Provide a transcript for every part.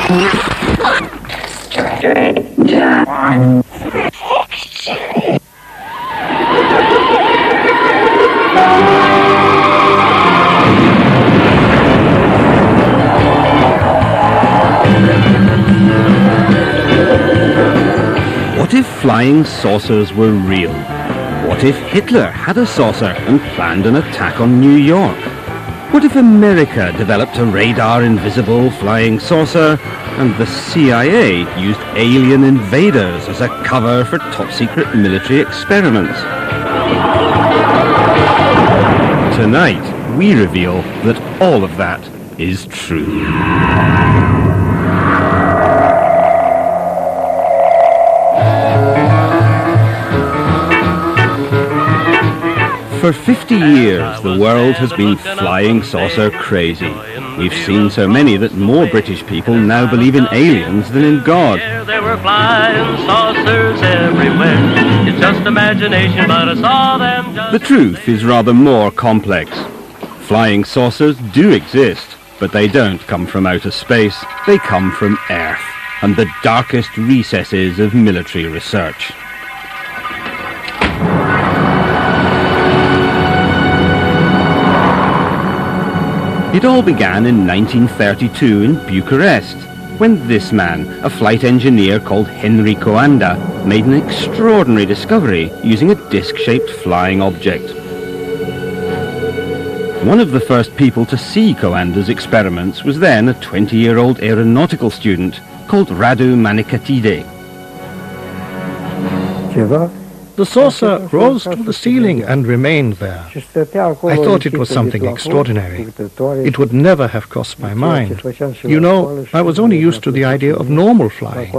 What if flying saucers were real? What if Hitler had a saucer and planned an attack on New York? What if America developed a radar-invisible flying saucer and the CIA used alien invaders as a cover for top-secret military experiments? Tonight, we reveal that all of that is true. For 50 years, the world has been flying saucer crazy. We've seen so many that more British people now believe in aliens than in God. There were flying saucers everywhere. It's just imagination, but I saw them just... The truth is rather more complex. Flying saucers do exist, but they don't come from outer space. They come from Earth and the darkest recesses of military research. It all began in 1932 in Bucharest, when this man, a flight engineer called Henry Coanda, made an extraordinary discovery using a disc-shaped flying object. One of the first people to see Coanda's experiments was then a 20-year-old aeronautical student called Radu Manikatide. The saucer rose to the ceiling and remained there. I thought it was something extraordinary. It would never have crossed my mind. You know, I was only used to the idea of normal flying.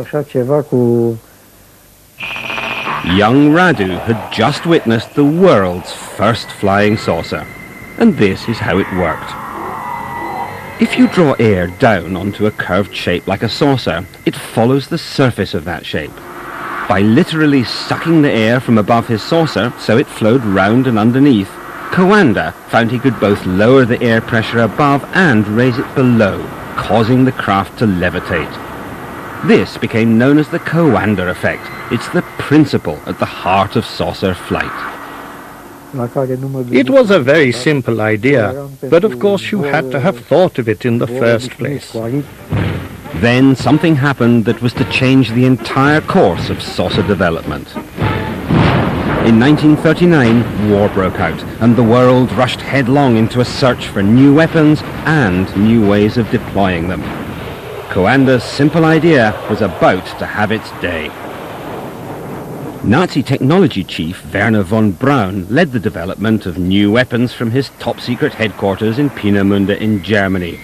Young Radu had just witnessed the world's first flying saucer. And this is how it worked. If you draw air down onto a curved shape like a saucer, it follows the surface of that shape. By literally sucking the air from above his saucer so it flowed round and underneath, Coanda found he could both lower the air pressure above and raise it below, causing the craft to levitate. This became known as the Coanda effect. It's the principle at the heart of saucer flight. It was a very simple idea, but of course you had to have thought of it in the first place. Then something happened that was to change the entire course of saucer development. In 1939, war broke out, and the world rushed headlong into a search for new weapons and new ways of deploying them. Coanda's simple idea was about to have its day. Nazi technology chief Werner von Braun led the development of new weapons from his top-secret headquarters in Peenemünde in Germany.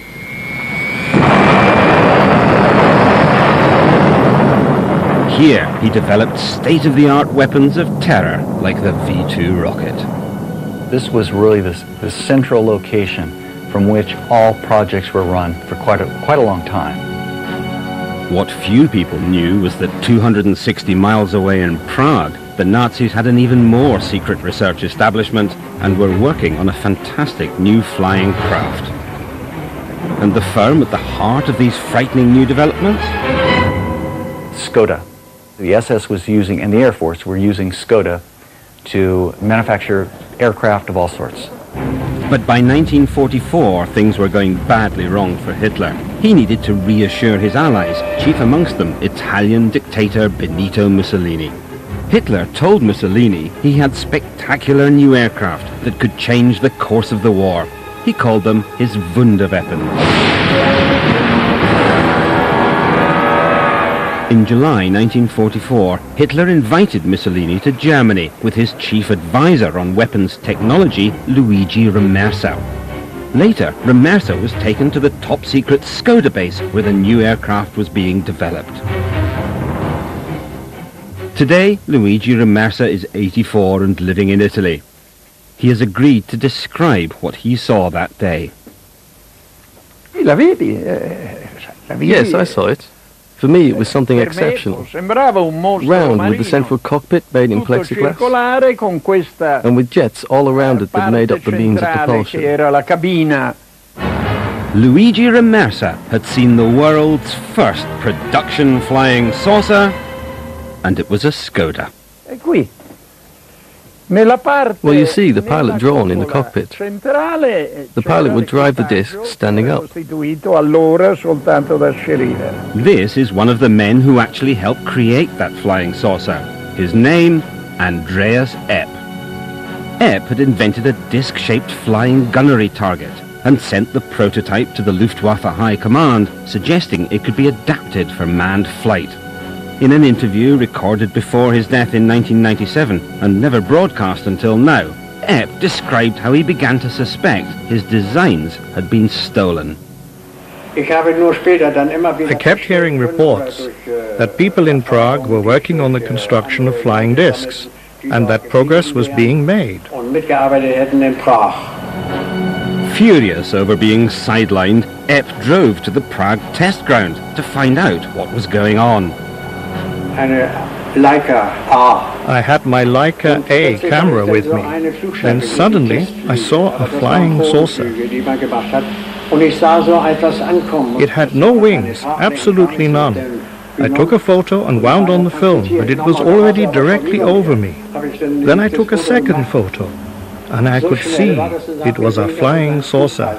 Here, he developed state-of-the-art weapons of terror, like the V-2 rocket. This was really the central location from which all projects were run for quite a long time. What few people knew was that 260 miles away in Prague, the Nazis had an even more secret research establishment and were working on a fantastic new flying craft. And the firm at the heart of these frightening new developments? Skoda. The SS was using, and the Air Force were using Skoda to manufacture aircraft of all sorts. But by 1944, things were going badly wrong for Hitler. He needed to reassure his allies, chief amongst them Italian dictator Benito Mussolini. Hitler told Mussolini he had spectacular new aircraft that could change the course of the war. He called them his Wunderweapons. In July 1944, Hitler invited Mussolini to Germany with his chief advisor on weapons technology, Luigi Remersa. Later, Remersa was taken to the top-secret Skoda base where the new aircraft was being developed. Today, Luigi Remersa is 84 and living in Italy. He has agreed to describe what he saw that day. Yes, I saw it. For me, it was something exceptional. Round with the central cockpit made in plexiglass, and with jets all around it that made up the means of propulsion. Luigi Remersa had seen the world's first production flying saucer, and it was a Skoda. Well, you see the pilot drawn in the cockpit. The pilot would drive the disc standing up. This is one of the men who actually helped create that flying saucer. His name, Andreas Epp. Epp had invented a disc-shaped flying gunnery target and sent the prototype to the Luftwaffe High Command, suggesting it could be adapted for manned flight. In an interview recorded before his death in 1997 and never broadcast until now, Epp described how he began to suspect his designs had been stolen. I kept hearing reports that people in Prague were working on the construction of flying discs and that progress was being made. Furious over being sidelined, Epp drove to the Prague test ground to find out what was going on. I had my Leica A camera with me. Then suddenly I saw a flying saucer. It had no wings, absolutely none. I took a photo and wound on the film, but it was already directly over me. Then I took a second photo, and I could see it was a flying saucer.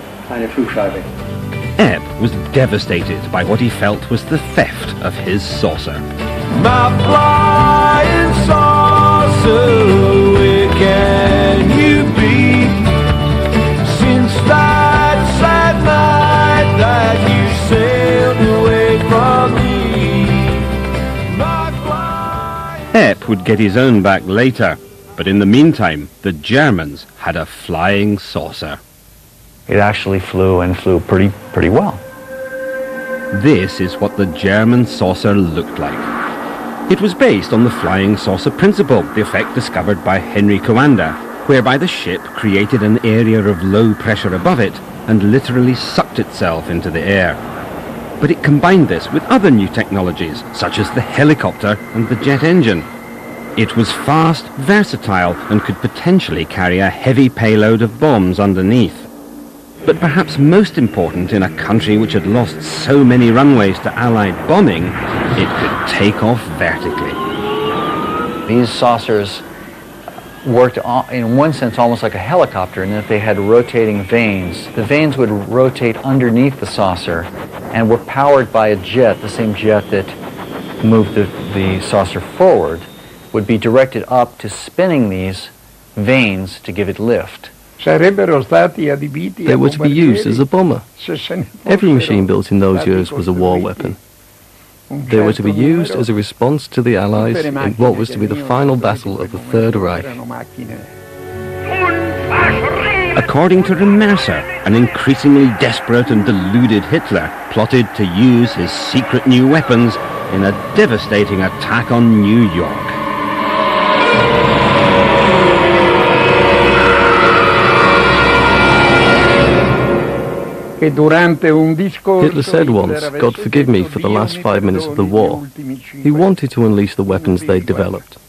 Epp was devastated by what he felt was the theft of his saucer. My flying saucer, where can you be? Since that sad night that you sailed away from me. Epp would get his own back later, but in the meantime, the Germans had a flying saucer. It actually flew and flew pretty well. This is what the German saucer looked like. It was based on the flying saucer principle, the effect discovered by Henry Coanda, whereby the ship created an area of low pressure above it and literally sucked itself into the air. But it combined this with other new technologies, such as the helicopter and the jet engine. It was fast, versatile, and could potentially carry a heavy payload of bombs underneath. But perhaps most important in a country which had lost so many runways to Allied bombing, it could take off vertically. These saucers worked in one sense almost like a helicopter in that they had rotating vanes. The vanes would rotate underneath the saucer and were powered by a jet, the same jet that moved the saucer forward, would be directed up to spinning these vanes to give it lift. They were to be used as a bomber. Every machine built in those years was a war weapon. They were to be used as a response to the Allies in what was to be the final battle of the Third Reich. According to Remersa, an increasingly desperate and deluded Hitler plotted to use his secret new weapons in a devastating attack on New York. Hitler said once, "God forgive me for the last 5 minutes of the war." He wanted to unleash the weapons they'd developed.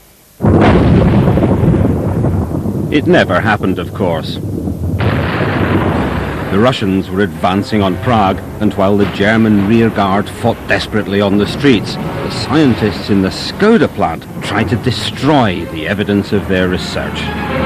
It never happened, of course. The Russians were advancing on Prague, and while the German rearguard fought desperately on the streets, the scientists in the Skoda plant tried to destroy the evidence of their research.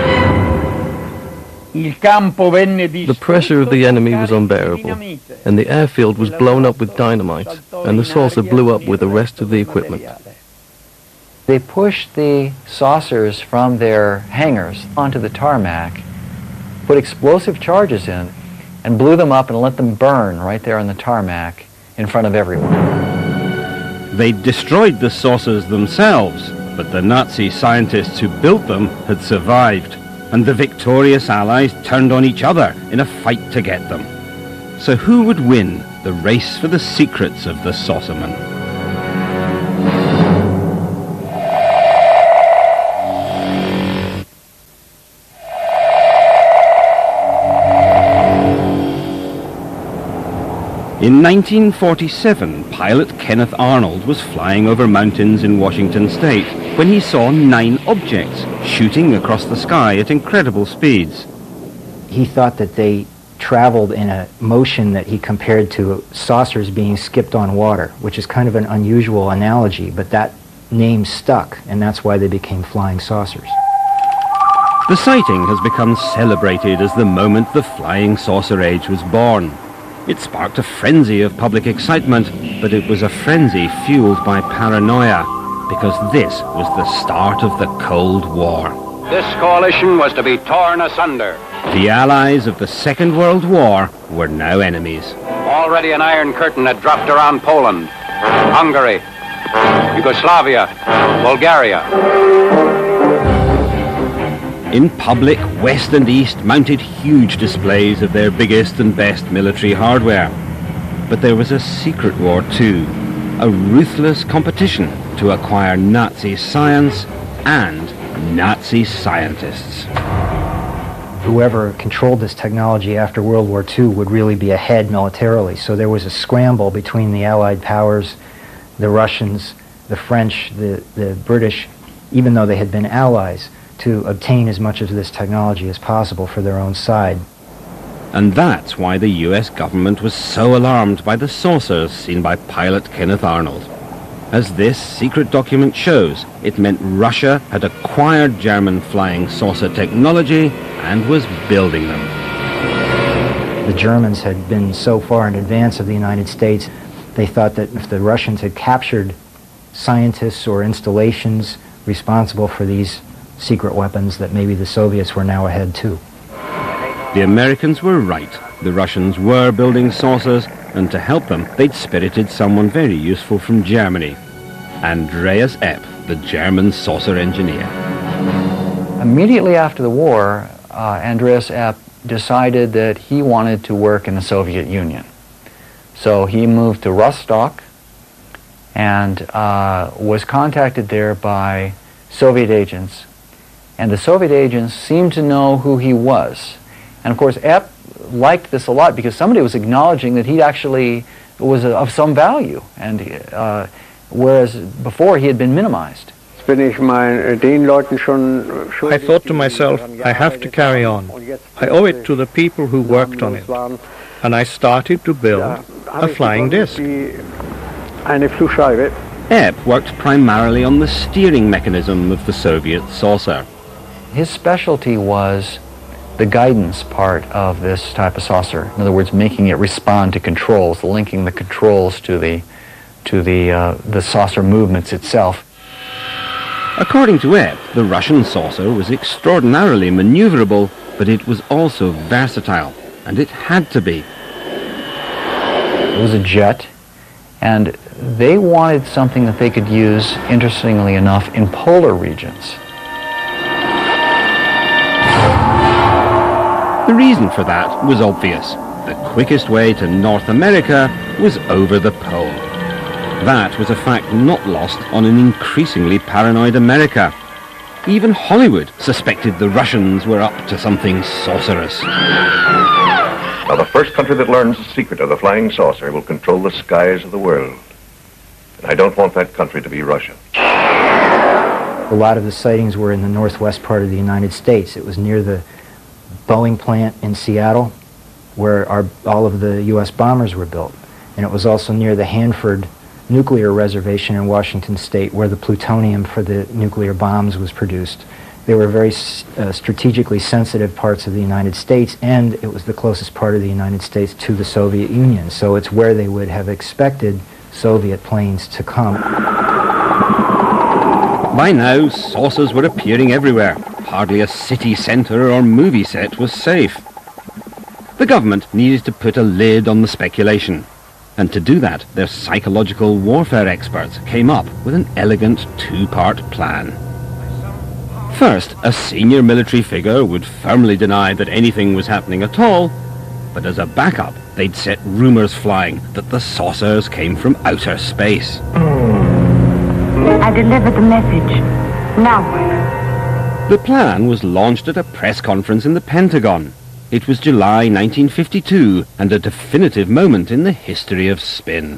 The pressure of the enemy was unbearable, and the airfield was blown up with dynamite, and the saucer blew up with the rest of the equipment. They pushed the saucers from their hangars onto the tarmac, put explosive charges in, and blew them up and let them burn right there on the tarmac in front of everyone. They destroyed the saucers themselves, but the Nazi scientists who built them had survived, and the victorious Allies turned on each other in a fight to get them. So who would win the race for the secrets of the saucerman? In 1947, pilot Kenneth Arnold was flying over mountains in Washington state when he saw 9 objects shooting across the sky at incredible speeds. He thought that they traveled in a motion that he compared to saucers being skipped on water, which is kind of an unusual analogy, but that name stuck, and that's why they became flying saucers. The sighting has become celebrated as the moment the flying saucer age was born. It sparked a frenzy of public excitement, but it was a frenzy fueled by paranoia, because this was the start of the Cold War. This coalition was to be torn asunder. The allies of the Second World War were now enemies. Already an iron curtain had dropped around Poland, Hungary, Yugoslavia, Bulgaria. In public, West and East mounted huge displays of their biggest and best military hardware. But there was a secret war too, a ruthless competition to acquire Nazi science and Nazi scientists. Whoever controlled this technology after World War II would really be ahead militarily. So there was a scramble between the Allied powers, the Russians, the French, the British, even though they had been allies, to obtain as much of this technology as possible for their own side. And that's why the US government was so alarmed by the saucers seen by pilot Kenneth Arnold. As this secret document shows, it meant Russia had acquired German flying saucer technology and was building them. The Germans had been so far in advance of the United States, they thought that if the Russians had captured scientists or installations responsible for these secret weapons, that maybe the Soviets were now ahead too. The Americans were right. The Russians were building saucers, and to help them, they'd spirited someone very useful from Germany, Andreas Epp, the German saucer engineer. Immediately after the war, Andreas Epp decided that he wanted to work in the Soviet Union. So he moved to Rostock and was contacted there by Soviet agents. And the Soviet agents seemed to know who he was. And of course, Epp liked this a lot because somebody was acknowledging that he actually was of some value, and whereas before he had been minimized. I thought to myself, I have to carry on. I owe it to the people who worked on it. And I started to build a flying disc. Epp worked primarily on the steering mechanism of the Soviet saucer. His specialty was the guidance part of this type of saucer. In other words, making it respond to controls, linking the controls to the saucer movements itself. According to Epp, the Russian saucer was extraordinarily maneuverable, but it was also versatile, and it had to be. It was a jet, and they wanted something that they could use, interestingly enough, in polar regions. The reason for that was obvious. The quickest way to North America was over the pole. That was a fact not lost on an increasingly paranoid America. Even Hollywood suspected the Russians were up to something sorcerous. Now, the first country that learns the secret of the flying saucer will control the skies of the world. And I don't want that country to be Russia. A lot of the sightings were in the northwest part of the United States. It was near the Boeing plant in Seattle, where all of the U.S. bombers were built. And it was also near the Hanford nuclear reservation in Washington State, where the plutonium for the nuclear bombs was produced. They were very strategically sensitive parts of the United States, and it was the closest part of the United States to the Soviet Union. So it's where they would have expected Soviet planes to come. By now, saucers were appearing everywhere. Hardly a city centre or movie set was safe. The government needed to put a lid on the speculation. And to do that, their psychological warfare experts came up with an elegant two-part plan. First, a senior military figure would firmly deny that anything was happening at all, but as a backup, they'd set rumours flying that the saucers came from outer space. I delivered the message. Now what? The plan was launched at a press conference in the Pentagon. It was July 1952, and a definitive moment in the history of spin.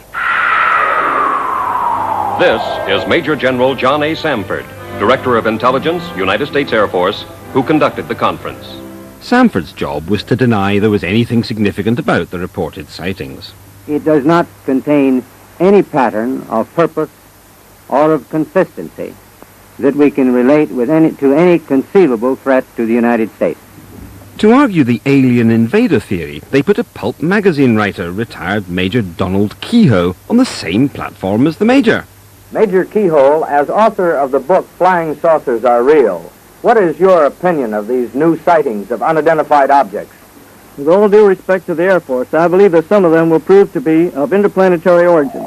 This is Major General John A. Samford, Director of Intelligence, United States Air Force, who conducted the conference. Samford's job was to deny there was anything significant about the reported sightings. It does not contain any pattern of purpose or of consistency that we can relate to any conceivable threat to the United States. To argue the alien invader theory, they put a pulp magazine writer, retired Major Donald Keyhoe, on the same platform as the Major. Major Keyhoe, as author of the book Flying Saucers Are Real, what is your opinion of these new sightings of unidentified objects? With all due respect to the Air Force, I believe that some of them will prove to be of interplanetary origin.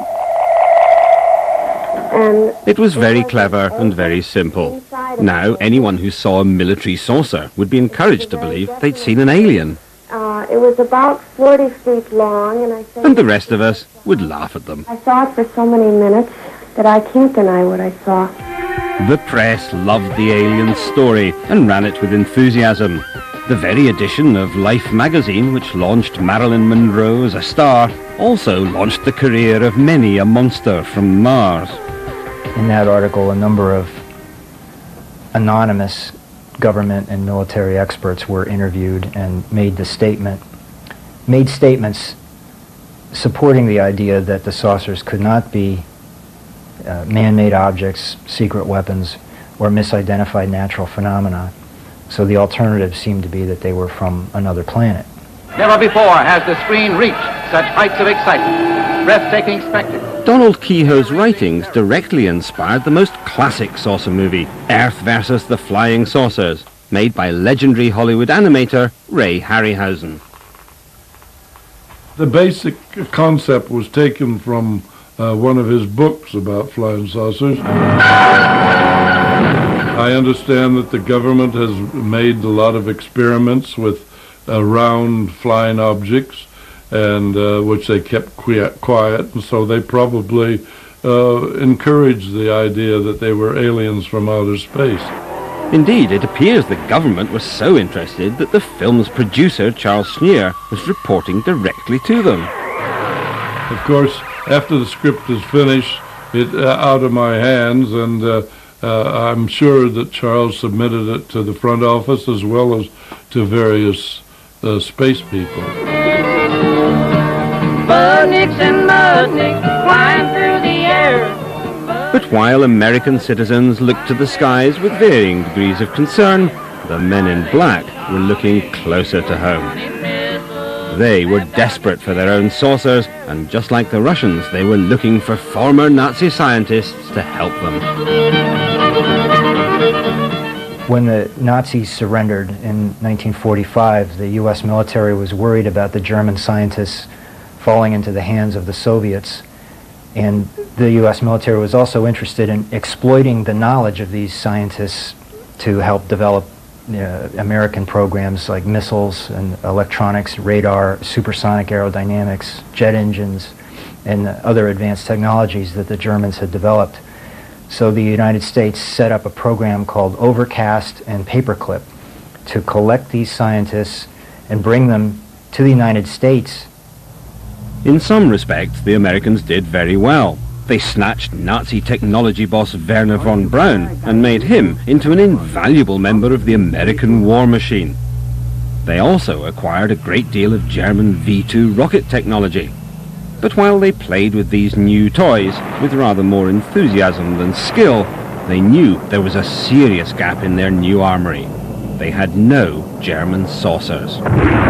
It was very clever and very simple. Now, anyone who saw a military saucer would be encouraged to believe they'd seen an alien. It was about 40 feet long, and I think... And the rest of us would laugh at them. I saw it for so many minutes that I can't deny what I saw. The press loved the alien story and ran it with enthusiasm. The very edition of Life magazine, which launched Marilyn Monroe as a star, also launched the career of many a monster from Mars. In that article, a number of anonymous government and military experts were interviewed and made statements supporting the idea that the saucers could not be man-made objects, secret weapons, or misidentified natural phenomena. So the alternative seemed to be that they were from another planet. Never before has the screen reached such heights of excitement, breathtaking spectacle. Donald Keyhoe's writings directly inspired the most classic saucer movie, Earth vs. the Flying Saucers, made by legendary Hollywood animator Ray Harryhausen. The basic concept was taken from one of his books about flying saucers. I understand that the government has made a lot of experiments with round flying objects, and which they kept quiet, and so they probably encouraged the idea that they were aliens from outer space. Indeed, it appears the government was so interested that the film's producer, Charles Schneer, was reporting directly to them. Of course, after the script is finished, it's out of my hands, and I'm sure that Charles submitted it to the front office as well as to various space people. Budniks and Mudniks flying through the air. But while American citizens looked to the skies with varying degrees of concern, the men in black were looking closer to home. They were desperate for their own saucers, and just like the Russians, they were looking for former Nazi scientists to help them. When the Nazis surrendered in 1945, the U.S. military was worried about the German scientists falling into the hands of the Soviets. And the U.S. military was also interested in exploiting the knowledge of these scientists to help develop American programs like missiles and electronics, radar, supersonic aerodynamics, jet engines, and other advanced technologies that the Germans had developed. So the United States set up a program called Overcast and Paperclip to collect these scientists and bring them to the United States. In some respects, the Americans did very well. They snatched Nazi technology boss Werner von Braun and made him into an invaluable member of the American war machine. They also acquired a great deal of German V-2 rocket technology. But while they played with these new toys with rather more enthusiasm than skill, they knew there was a serious gap in their new armory. They had no German saucers.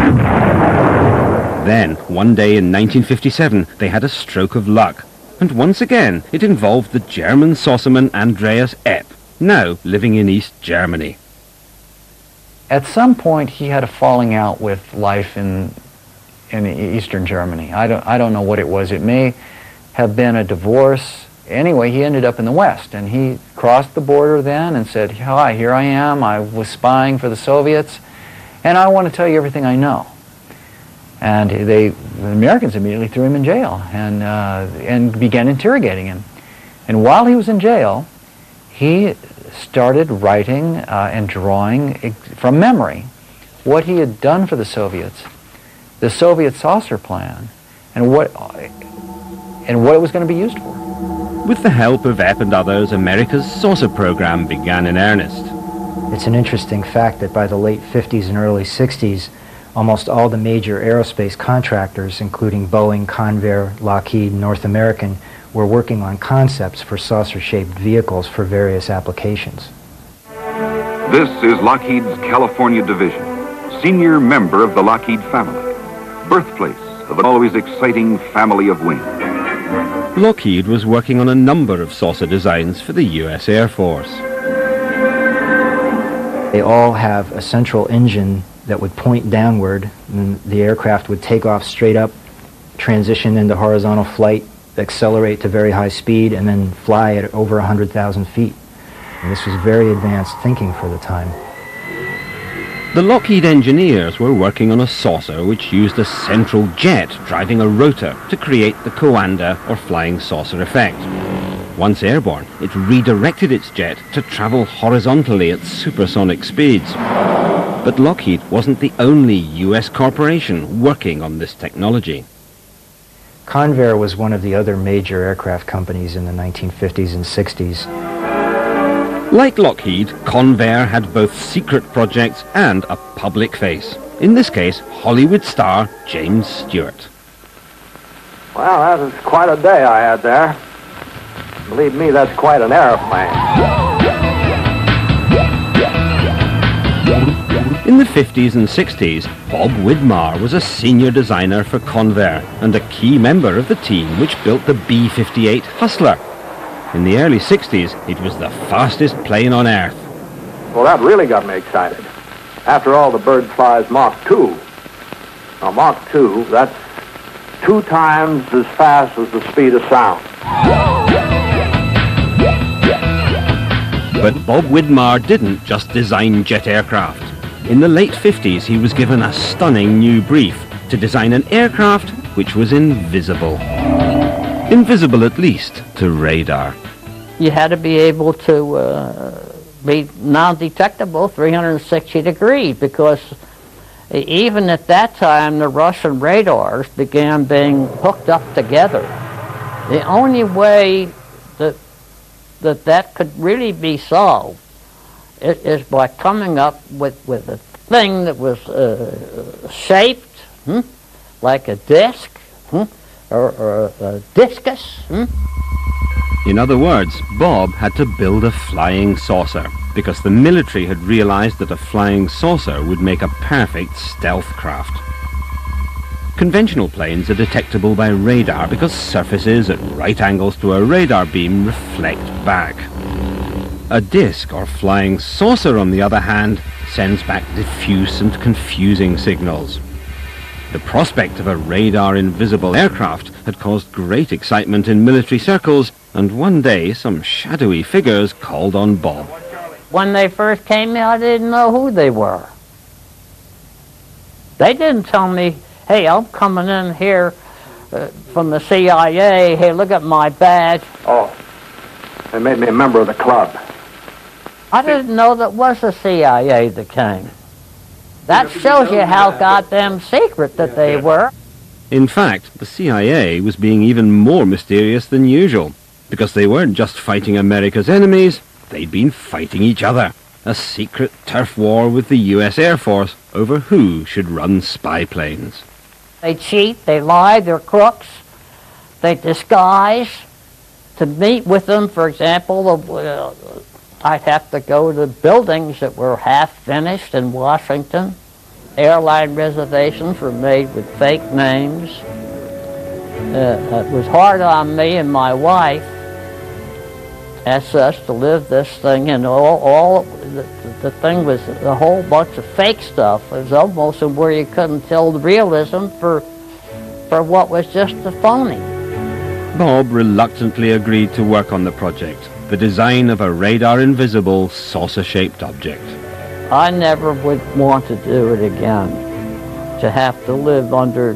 Then, one day in 1957, they had a stroke of luck. And once again, it involved the German saucerman Andreas Epp, now living in East Germany. At some point, he had a falling out with life in Eastern Germany. I don't know what it was. It may have been a divorce. Anyway, he ended up in the West, and he crossed the border then and said, "Hi, here I am. I was spying for the Soviets, and I want to tell you everything I know." And the Americans immediately threw him in jail and began interrogating him. And while he was in jail, he started writing and drawing from memory what he had done for the Soviets, the Soviet saucer plan, and what it was going to be used for. With the help of Epp and others, America's saucer program began in earnest. It's an interesting fact that by the late 50s and early 60s, almost all the major aerospace contractors, including Boeing, Convair, Lockheed, North American, were working on concepts for saucer-shaped vehicles for various applications. This is Lockheed's California division, senior member of the Lockheed family, birthplace of an always exciting family of wings. Lockheed was working on a number of saucer designs for the U.S. Air Force. They all have a central engine that would point downward, and the aircraft would take off straight up, transition into horizontal flight, accelerate to very high speed, and then fly at over 100,000 feet. And this was very advanced thinking for the time. The Lockheed engineers were working on a saucer which used a central jet driving a rotor to create the Coanda or flying saucer effect. Once airborne, it redirected its jet to travel horizontally at supersonic speeds. But Lockheed wasn't the only US corporation working on this technology. Convair was one of the other major aircraft companies in the 1950s and 60s. Like Lockheed, Convair had both secret projects and a public face. In this case, Hollywood star James Stewart. Well, that was quite a day I had there. Believe me, that's quite an airplane. In the 50s and 60s, Bob Widmar was a senior designer for Convair and a key member of the team which built the B-58 Hustler. In the early 60s, it was the fastest plane on Earth. Well, that really got me excited. After all, the bird flies Mach 2. Now, Mach 2, that's 2 times as fast as the speed of sound. But Bob Widmar didn't just design jet aircraft. In the late 50s, he was given a stunning new brief to design an aircraft which was invisible. Invisible, at least, to radar. You had to be able to be non-detectable 360 degrees, because even at that time, the Russian radars began being hooked up together. The only way that could really be solved is by coming up with a thing that was shaped like a disc, or a discus. In other words, Bob had to build a flying saucer because the military had realized that a flying saucer would make a perfect stealth craft. Conventional planes are detectable by radar because surfaces at right angles to a radar beam reflect back. A disc or flying saucer, on the other hand, sends back diffuse and confusing signals. The prospect of a radar-invisible aircraft had caused great excitement in military circles, and one day some shadowy figures called on Bob. When they first came in, I didn't know who they were. They didn't tell me, hey, I'm coming in here from the CIA, hey, look at my badge. Oh, they made me a member of the club. I didn't know that was the CIA that came. That shows you how goddamn secret that they were. In fact, the CIA was being even more mysterious than usual, because they weren't just fighting America's enemies, they'd been fighting each other. A secret turf war with the US Air Force over who should run spy planes. They cheat, they lie, they're crooks, they disguise. To meet with them, for example, I'd have to go to buildings that were half finished in Washington. Airline reservations were made with fake names. It was hard on me and my wife, as such, to live this thing, and all the thing was a whole bunch of fake stuff. It was almost where you couldn't tell the realism for what was just a phony. Bob reluctantly agreed to work on the project, the design of a radar-invisible, saucer-shaped object. I never would want to do it again, to have to live under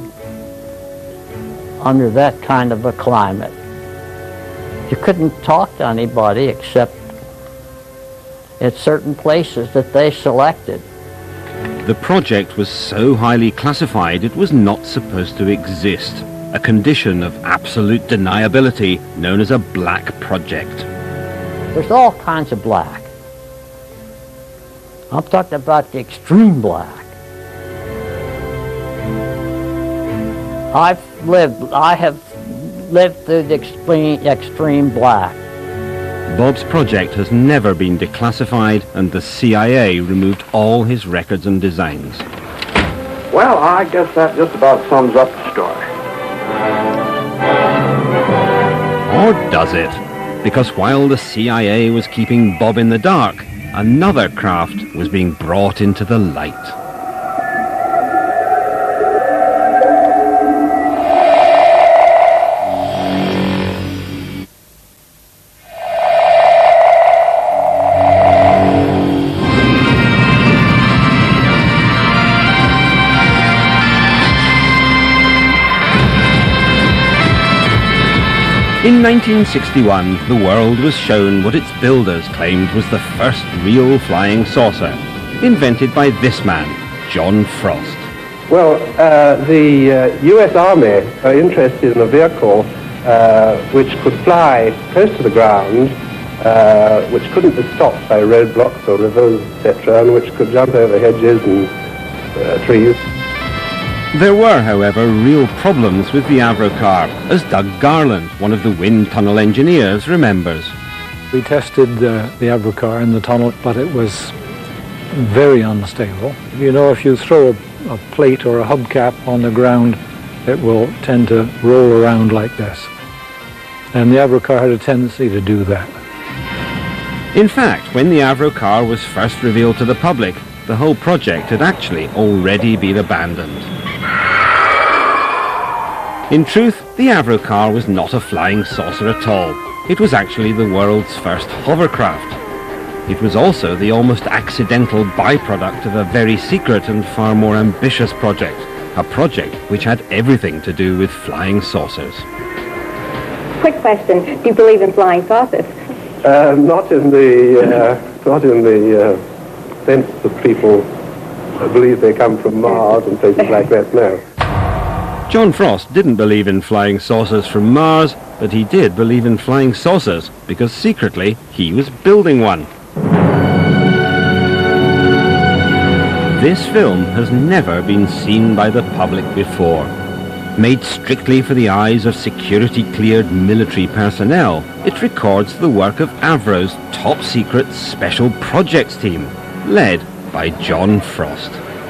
that kind of a climate. You couldn't talk to anybody except at certain places that they selected. The project was so highly classified it was not supposed to exist, a condition of absolute deniability known as a black project. There's all kinds of black. I'm talking about the extreme black. I have lived through the extreme black. Bob's project has never been declassified, and the CIA removed all his records and designs. Well, I guess that just about sums up the story. Or does it? Because while the CIA was keeping Bob in the dark, another craft was being brought into the light. In 1961, the world was shown what its builders claimed was the first real flying saucer, invented by this man, John Frost. Well, the U.S. Army are interested in a vehicle which could fly close to the ground, which couldn't be stopped by roadblocks or rivers, etc., and which could jump over hedges and trees. There were, however, real problems with the Avrocar, as Doug Garland, one of the wind tunnel engineers, remembers. We tested the Avrocar in the tunnel, but it was very unstable. You know, if you throw a plate or a hubcap on the ground, it will tend to roll around like this. And the Avrocar had a tendency to do that. In fact, when the Avrocar was first revealed to the public, the whole project had actually already been abandoned. In truth, the Avrocar was not a flying saucer at all. It was actually the world's first hovercraft. It was also the almost accidental byproduct of a very secret and far more ambitious project, a project which had everything to do with flying saucers. Quick question, do you believe in flying saucers? Not in the sense that people believe they come from Mars and places like that, no. John Frost didn't believe in flying saucers from Mars, but he did believe in flying saucers because secretly he was building one. This film has never been seen by the public before. Made strictly for the eyes of security-cleared military personnel, it records the work of Avro's top-secret Special Projects team, led by John Frost.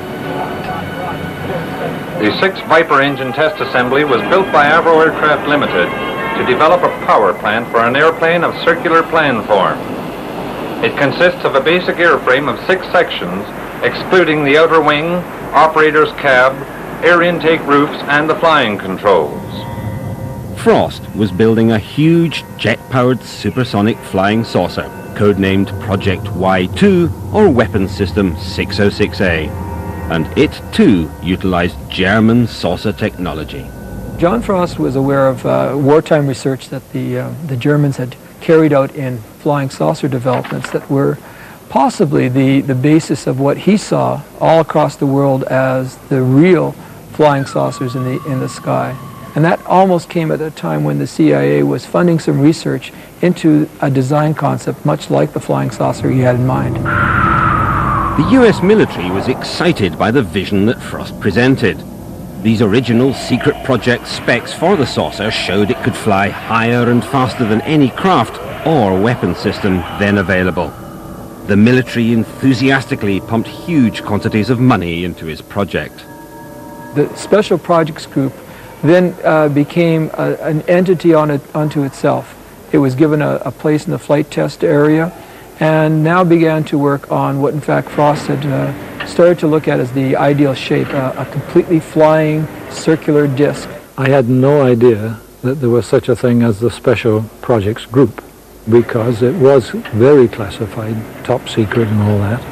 The 6 Viper engine test assembly was built by Avro Aircraft Limited to develop a power plant for an airplane of circular plan form. It consists of a basic airframe of 6 sections, excluding the outer wing, operator's cab, air intake roofs, and the flying controls. Frost was building a huge jet-powered supersonic flying saucer, codenamed Project Y2 or Weapons System 606A. And it, too, utilized German saucer technology. John Frost was aware of wartime research that the Germans had carried out in flying saucer developments that were possibly the basis of what he saw all across the world as the real flying saucers in the sky. And that almost came at a time when the CIA was funding some research into a design concept much like the flying saucer he had in mind. The US military was excited by the vision that Frost presented. These original secret project specs for the saucer showed it could fly higher and faster than any craft or weapon system then available. The military enthusiastically pumped huge quantities of money into his project. The Special Projects Group then became an entity unto itself. It was given a place in the flight test area, and now began to work on what in fact Frost had started to look at as the ideal shape, a completely flying circular disc. I had no idea that there was such a thing as the Special Projects Group, because it was very classified, top secret and all that.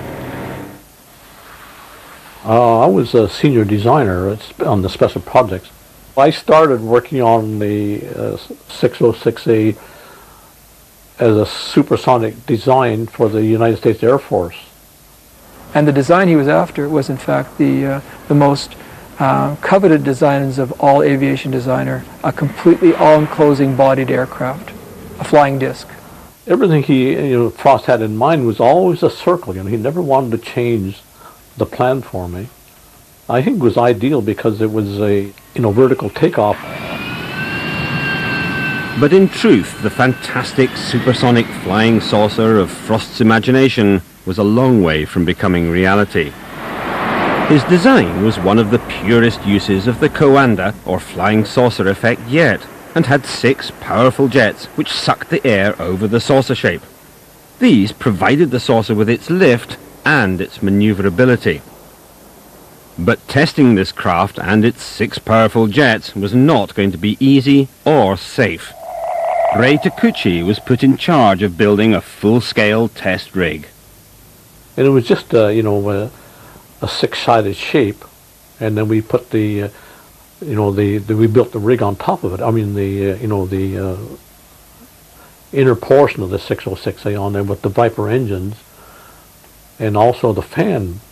I was a senior designer on the Special Projects. I started working on the 606A as a supersonic design for the United States Air Force. And the design he was after was in fact the most coveted designs of all aviation designer, a completely all-enclosing bodied aircraft, a flying disc. everything Frost had in mind was always a circle. He never wanted to change the plan for me. I think it was ideal because it was a vertical takeoff. But in truth, the fantastic supersonic flying saucer of Frost's imagination was a long way from becoming reality. His design was one of the purest uses of the Coanda or flying saucer effect yet, and had 6 powerful jets which sucked the air over the saucer shape. These provided the saucer with its lift and its maneuverability. But testing this craft and its 6 powerful jets was not going to be easy or safe. Ray Takuchi was put in charge of building a full-scale test rig. And it was just a 6-sided shape, and then we put we built the rig on top of it. I mean the inner portion of the 606A on there with the Viper engines, and also the fan.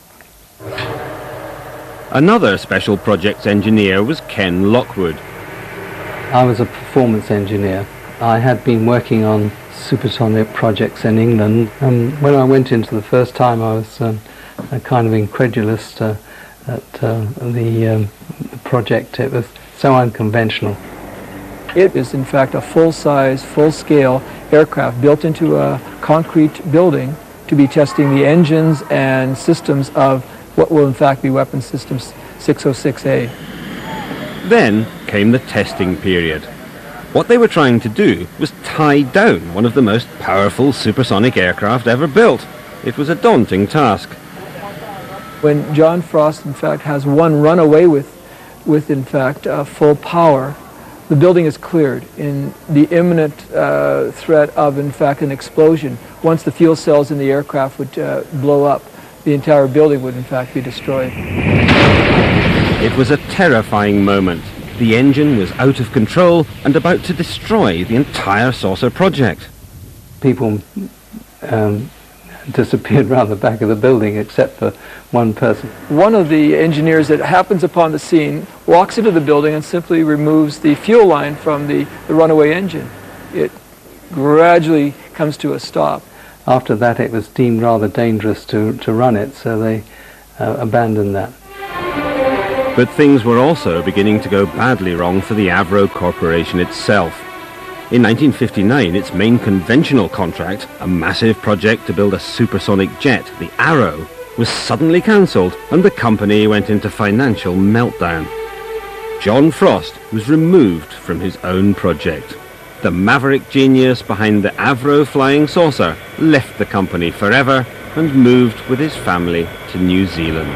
Another special projects engineer was Ken Lockwood. I was a performance engineer. I had been working on supersonic projects in England. When I went into the first time, I was kind of incredulous at the project. It was so unconventional. It is in fact a full-size, full-scale aircraft built into a concrete building to be testing the engines and systems of what will in fact be Weapons Systems 606A. Then came the testing period. What they were trying to do was tie down one of the most powerful supersonic aircraft ever built. It was a daunting task. When John Frost in fact has one run away with in fact full power, the building is cleared in the imminent threat of in fact an explosion. Once the fuel cells in the aircraft would blow up, the entire building would in fact be destroyed. It was a terrifying moment. The engine was out of control and about to destroy the entire saucer project. People disappeared around the back of the building except for one person. One of the engineers that happens upon the scene walks into the building and simply removes the fuel line from the runaway engine. It gradually comes to a stop. After that it was deemed rather dangerous to run it, so they abandoned that. But things were also beginning to go badly wrong for the Avro Corporation itself. In 1959, its main conventional contract, a massive project to build a supersonic jet, the Arrow, was suddenly cancelled and the company went into financial meltdown. John Frost was removed from his own project. The maverick genius behind the Avro flying saucer left the company forever and moved with his family to New Zealand.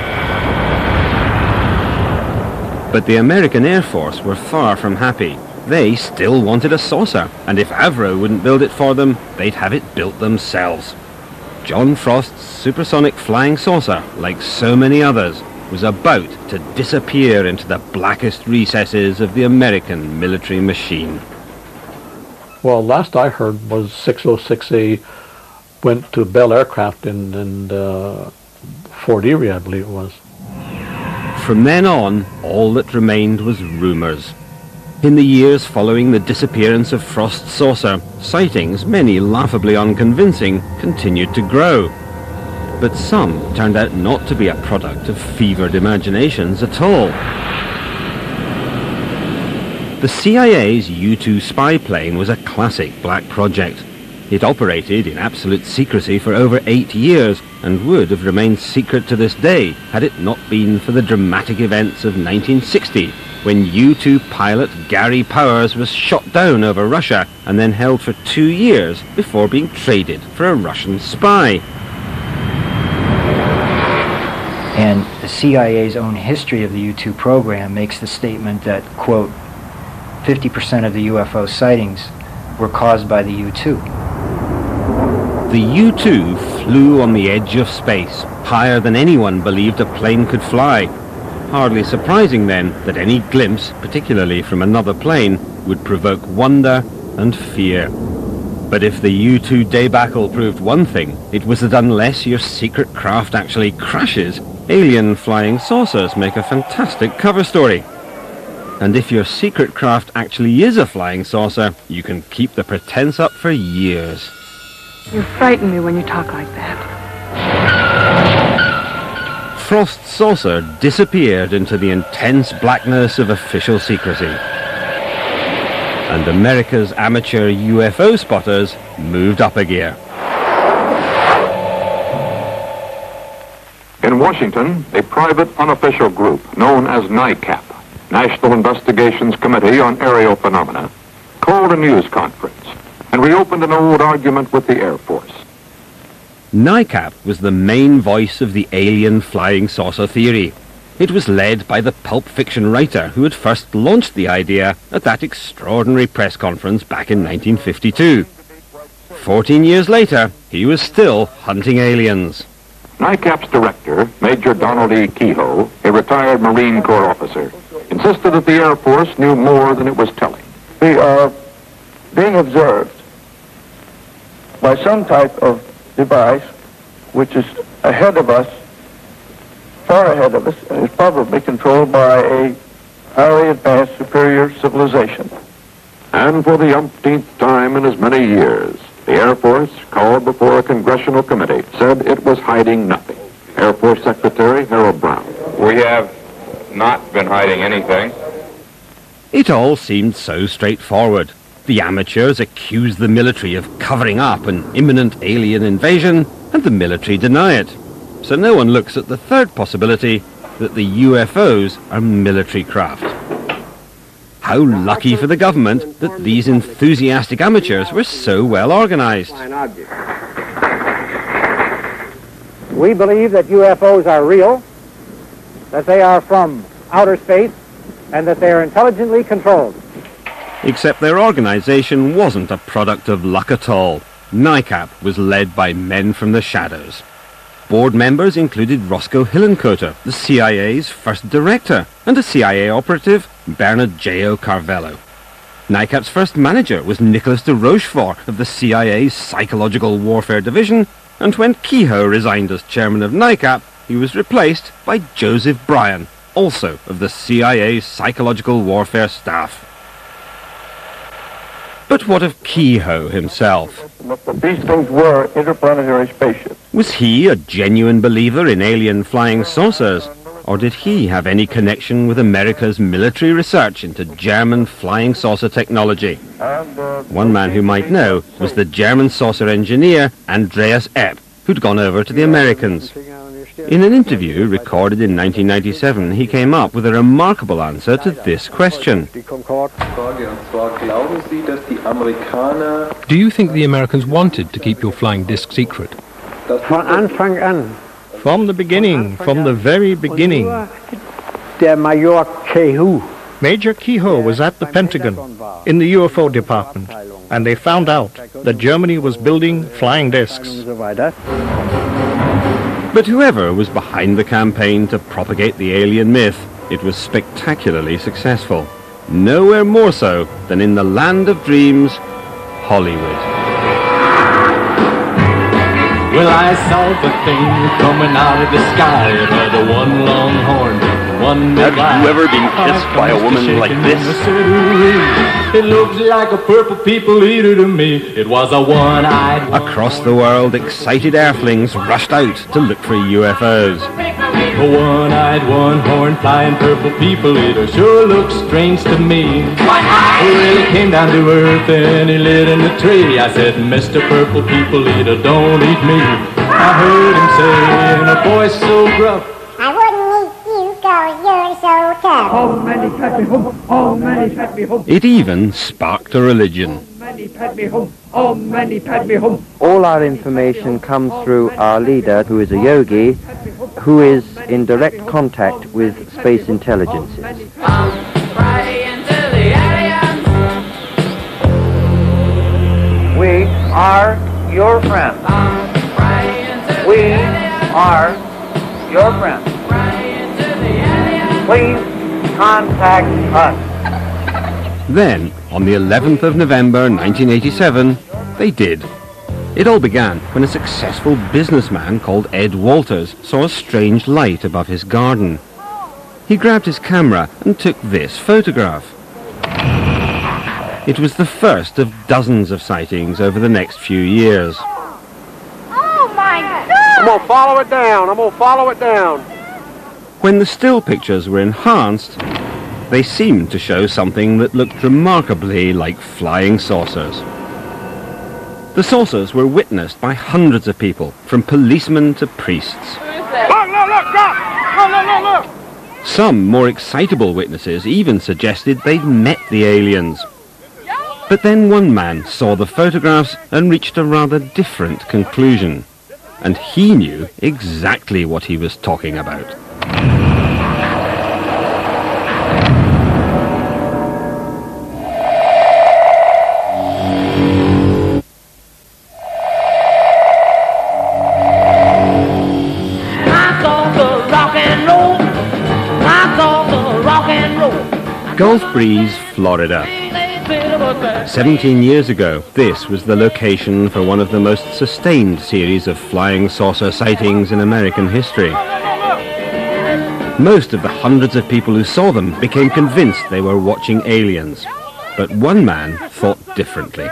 But the American Air Force were far from happy. They still wanted a saucer, and if Avro wouldn't build it for them, they'd have it built themselves. John Frost's supersonic flying saucer, like so many others, was about to disappear into the blackest recesses of the American military machine. Well, last I heard was 606A went to Bell Aircraft in Fort Erie, I believe it was. From then on, all that remained was rumours. In the years following the disappearance of Frost's saucer, sightings, many laughably unconvincing, continued to grow. But some turned out not to be a product of fevered imaginations at all. The CIA's U-2 spy plane was a classic black project. It operated in absolute secrecy for over 8 years and would have remained secret to this day had it not been for the dramatic events of 1960, when U-2 pilot Gary Powers was shot down over Russia and then held for 2 years before being traded for a Russian spy. And the CIA's own history of the U-2 program makes the statement that, quote, 50% of the UFO sightings were caused by the U-2. The U-2 flew on the edge of space, higher than anyone believed a plane could fly. Hardly surprising then that any glimpse, particularly from another plane, would provoke wonder and fear. But if the U-2 debacle proved one thing, it was that unless your secret craft actually crashes, alien flying saucers make a fantastic cover story. And if your secret craft actually is a flying saucer, you can keep the pretense up for years. You frighten me when you talk like that. Frost's saucer disappeared into the intense blackness of official secrecy. And America's amateur UFO spotters moved up a gear. In Washington, a private unofficial group known as NICAP, National Investigations Committee on Aerial Phenomena, called a news conference and reopened an old argument with the Air Force. NICAP was the main voice of the alien flying saucer theory. It was led by the pulp fiction writer who had first launched the idea at that extraordinary press conference back in 1952. 14 years later, he was still hunting aliens. NICAP's director, Major Donald E. Kehoe, a retired Marine Corps officer, insisted that the Air Force knew more than it was telling. We are being observed by some type of device which is ahead of us, far ahead of us, and is probably controlled by a highly advanced superior civilization. And for the umpteenth time in as many years, the Air Force, called before a congressional committee, said it was hiding nothing. Air Force Secretary Harold Brown. We have not been hiding anything. It all seemed so straightforward. The amateurs accused the military of covering up an imminent alien invasion, and the military deny it. So no one looks at the third possibility, that the UFOs are military craft. How lucky for the government that these enthusiastic amateurs were so well organized. We believe that UFOs are real, that they are from outer space, and that they are intelligently controlled. Except their organization wasn't a product of luck at all. NICAP was led by men from the shadows. Board members included Roscoe Hillenkoetter, the CIA's first director, and a CIA operative, Bernard J.O. Carvello. NICAP's first manager was Nicholas de Rochefort of the CIA's Psychological Warfare Division, and when Kehoe resigned as chairman of NICAP, he was replaced by Joseph Bryan, also of the CIA's Psychological Warfare staff. But what of Kehoe himself? These things were interplanetary spaceships. Was he a genuine believer in alien flying saucers? Or did he have any connection with America's military research into German flying saucer technology? One man who might know was the German saucer engineer Andreas Epp, who'd gone over to the Americans. In an interview recorded in 1997, he came up with a remarkable answer to this question. Do you think the Americans wanted to keep your flying disc secret? From the beginning, from the very beginning. Major Kehoe was at the Pentagon, in the UFO department, and they found out that Germany was building flying discs. But whoever was behind the campaign to propagate the alien myth, it was spectacularly successful. Nowhere more so than in the land of dreams, Hollywood. Well, I saw the thing coming out of the sky. It had a one long horn, one big eye. Have you ever been kissed by a woman like this? It looks like a purple people eater to me. It was a one-eyed one. Across the world, excited earthlings rushed out to look for UFOs. A one-eyed, one-horned, flying purple people eater sure looks strange to me. He really came down to earth and he lit in the tree. I said, Mr. Purple People Eater, don't eat me. I heard him say in a voice so gruff, I wouldn't eat you 'cause you're so tough. Oh, many pat me home. Oh, many pat me home. It even sparked a religion. Many pat me home. Oh, many pat me home. All our information comes through our leader, who is a yogi, who is in direct contact with space intelligences. We are your friends. We are your friends. Please contact us. Then, on the 11th of November 1987, they did. It all began when a successful businessman called Ed Walters saw a strange light above his garden. He grabbed his camera and took this photograph. It was the first of dozens of sightings over the next few years. Oh my God! I'm going to follow it down. I'm going to follow it down. When the still pictures were enhanced, they seemed to show something that looked remarkably like flying saucers. The saucers were witnessed by hundreds of people, from policemen to priests. Look, drop! Look! Some more excitable witnesses even suggested they'd met the aliens. But then one man saw the photographs and reached a rather different conclusion. And he knew exactly what he was talking about. Gulf Breeze, Florida. 17 years ago, this was the location for one of the most sustained series of flying saucer sightings in American history. Most of the hundreds of people who saw them became convinced they were watching aliens. But one man thought differently.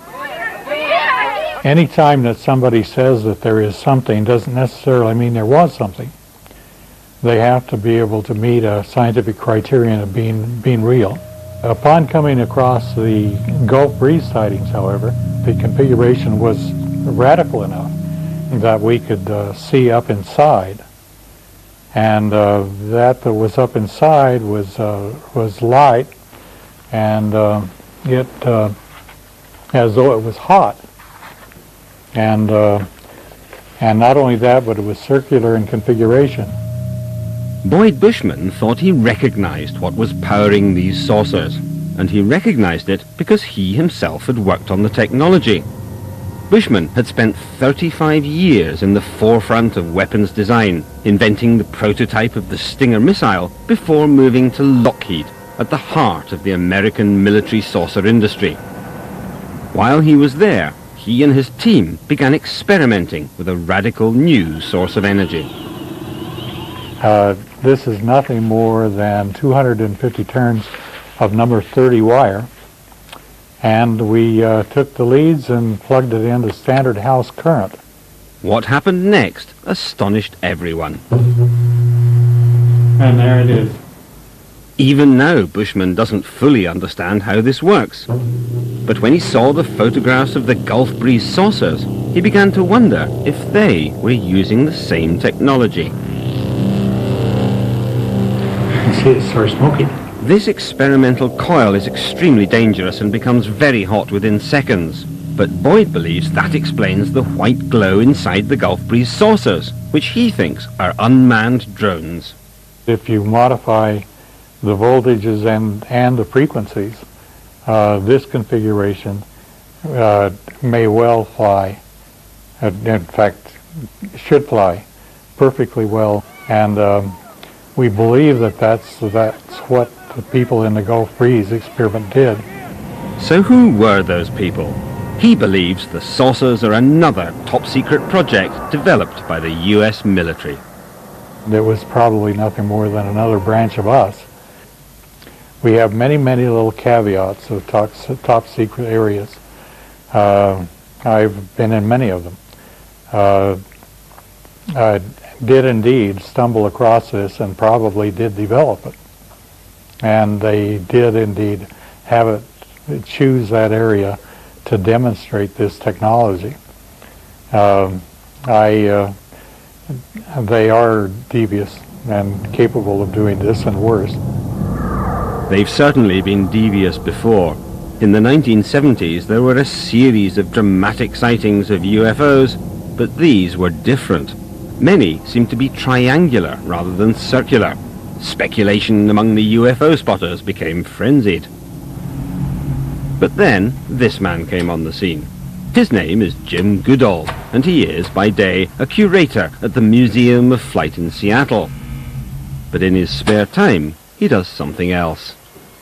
Any time that somebody says that there is something doesn't necessarily mean there was something. They have to be able to meet a scientific criterion of being real. Upon coming across the Gulf Breeze sightings, however, the configuration was radical enough that we could see up inside. And that was up inside was light, and it as though it was hot. And not only that, but it was circular in configuration. Boyd Bushman thought he recognized what was powering these saucers, and he recognized it because he himself had worked on the technology. Bushman had spent 35 years in the forefront of weapons design, inventing the prototype of the Stinger missile before moving to Lockheed, at the heart of the American military saucer industry. While he was there, he and his team began experimenting with a radical new source of energy. This is nothing more than 250 turns of number 30 wire, and we took the leads and plugged it into standard house current. What happened next astonished everyone. And there it is. Even now, Bushman doesn't fully understand how this works. But when he saw the photographs of the Gulf Breeze saucers, he began to wonder if they were using the same technology. See, it starts smoking. This experimental coil is extremely dangerous and becomes very hot within seconds. But Boyd believes that explains the white glow inside the Gulf Breeze saucers, which he thinks are unmanned drones. If you modify the voltages and the frequencies, this configuration may well fly, in fact, should fly perfectly well. And we believe that that's what the people in the Gulf Breeze experiment did. So who were those people? He believes the saucers are another top-secret project developed by the U.S. military. It was probably nothing more than another branch of us. We have many, many little caveats of top-secret areas. I've been in many of them. I did indeed stumble across this and probably did develop it. And they did indeed have it, choose that area to demonstrate this technology. They are devious and capable of doing this and worse. They've certainly been devious before. In the 1970s, there were a series of dramatic sightings of UFOs, but these were different. Many seemed to be triangular rather than circular. Speculation among the UFO spotters became frenzied. But then, this man came on the scene. His name is Jim Goodall, and he is, by day, a curator at the Museum of Flight in Seattle. But in his spare time, he does something else.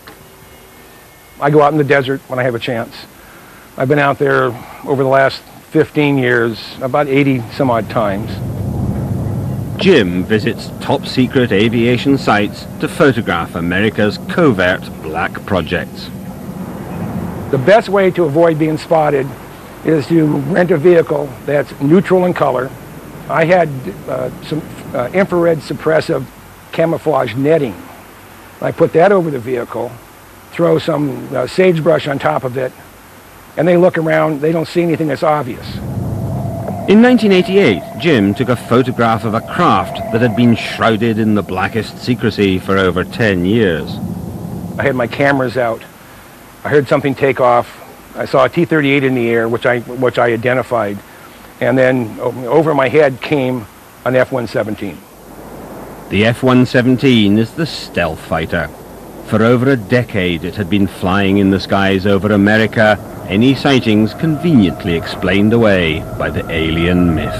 I go out in the desert when I have a chance. I've been out there over the last 15 years, about 80 some odd times. Jim visits top-secret aviation sites to photograph America's covert black projects. The best way to avoid being spotted is to rent a vehicle that's neutral in color. I had some infrared suppressive camouflage netting. I put that over the vehicle, throw some sagebrush on top of it, and they look around, they don't see anything that's obvious. In 1988, Jim took a photograph of a craft that had been shrouded in the blackest secrecy for over 10 years. I had my cameras out. I heard something take off. I saw a T-38 in the air, which I identified. And then over my head came an F-117. The F-117 is the stealth fighter. For over a decade it had been flying in the skies over America, any sightings conveniently explained away by the alien myth.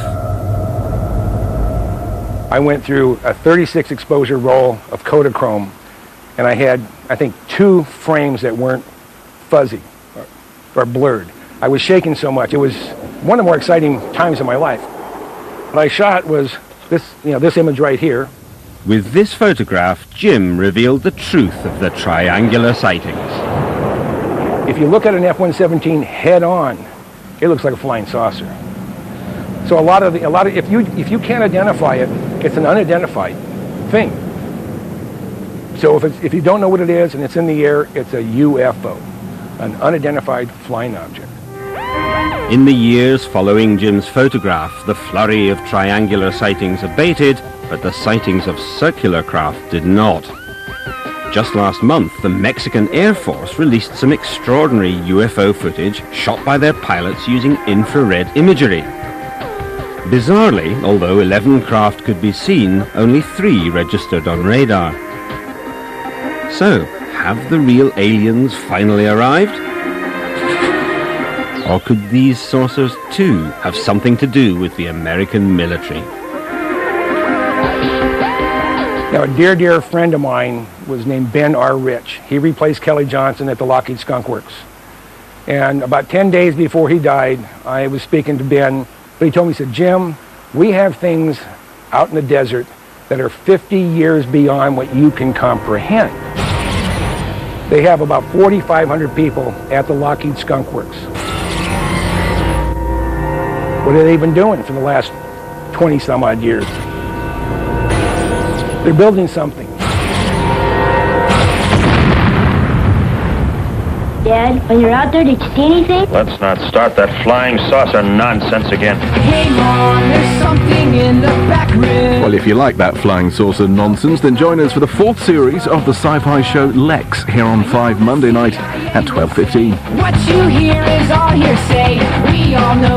I went through a 36 exposure roll of Kodachrome, and I had, I think, 2 frames that weren't fuzzy or blurred. I was shaking so much. It was one of the more exciting times of my life. What I shot was this image right here. With this photograph, Jim revealed the truth of the triangular sightings. If you look at an F-117 head on, it looks like a flying saucer. So if you can't identify it, it's an unidentified thing. So if you don't know what it is and it's in the air, it's a UFO, an unidentified flying object. In the years following Jim's photograph, the flurry of triangular sightings abated, but the sightings of circular craft did not. Just last month, the Mexican Air Force released some extraordinary UFO footage shot by their pilots using infrared imagery. Bizarrely, although 11 craft could be seen, only 3 registered on radar. So, have the real aliens finally arrived? Or could these saucers too have something to do with the American military? Now, a dear friend of mine was named Ben R. Rich. He replaced Kelly Johnson at the Lockheed Skunk Works. And about 10 days before he died, I was speaking to Ben, but he told me, he said, Jim, we have things out in the desert that are 50 years beyond what you can comprehend. They have about 4,500 people at the Lockheed Skunk Works. What have they been doing for the last 20 some odd years? They're building something. Dad, when you're out there, did you see anything? Let's not start that flying saucer nonsense again. Hey Mom, there's something in the back room. Well, if you like that flying saucer nonsense, then join us for the 4th series of the sci-fi show Lex, here on 5 Monday night at 12:15. What you hear is all hearsay. We all know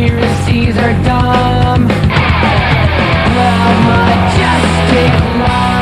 conspiracies are dumb. Well, majestic love.